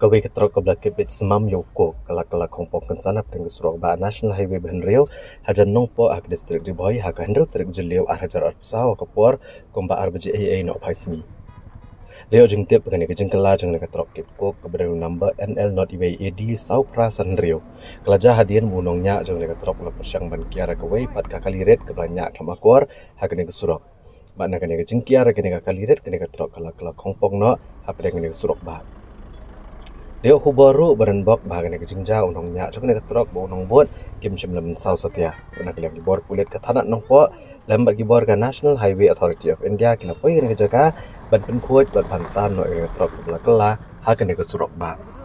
Kawai ketrok ke belakang bit semam yoko kelak kompong kensana pada surau ba National Highway Benrio hajan nongpo ak distrik di boy hak hendro trik jelio hajar arpsau kapor komba arbaji AA no paismi. Leo jeng tiap kene ke jeng kala jeng le ketrok kit ko keberang number NL not IWAD sau prasan rio. Kelaja hadian munongnya jeng le ketrok la persyang ban kiara kawai pat kakaliret ke banyak kamakor hak kene ke surau. Mana kene ke jeng kiara kene kakaliret kene ketrok kelak kompong no hak kene ke surau ba. Leo ku baru berenbok bahagian ke jingja unongnya jok ne ketrok bo unong bot kim chimlam sau setia nak lem gibor kulit ke tanah nong po lembat gibor ke National Highway Authority of India kila poi ne jaga ban pen kuat ban pantan no ketrok ke belakala hakan ke surok ba.